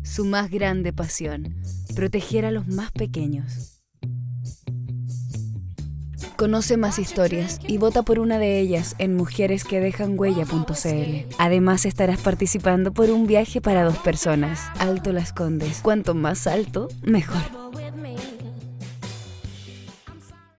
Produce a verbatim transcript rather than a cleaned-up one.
su más grande pasión, proteger a los más pequeños. Conoce más historias y vota por una de ellas en mujeres que dejan huella punto c l. Además estarás participando por un viaje para dos personas. Alto Las Condes. Cuanto más alto, mejor.